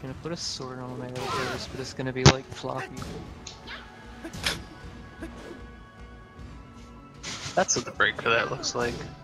gonna put a sword on my outburst, but it's gonna be like floppy. That's what the break for that looks like.